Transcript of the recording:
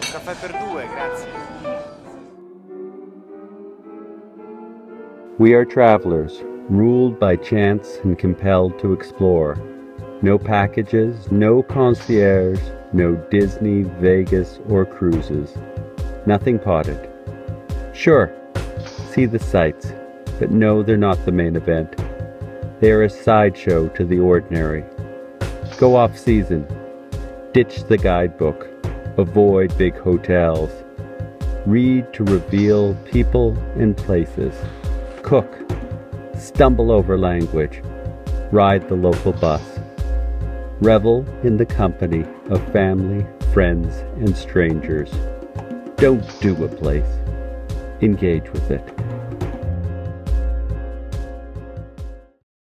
caffè per due, grazie. We are travelers, ruled by chance and compelled to explore. No packages, no concierge, no Disney, Vegas, or cruises. Nothing potted. Sure, see the sights, but no, they're not the main event. They are a sideshow to the ordinary. Go off season. Ditch the guidebook. Avoid big hotels. Read to reveal people and places. Cook. Stumble over language. Ride the local bus. Revel in the company of family, friends, and strangers. Don't do a place. Engage with it.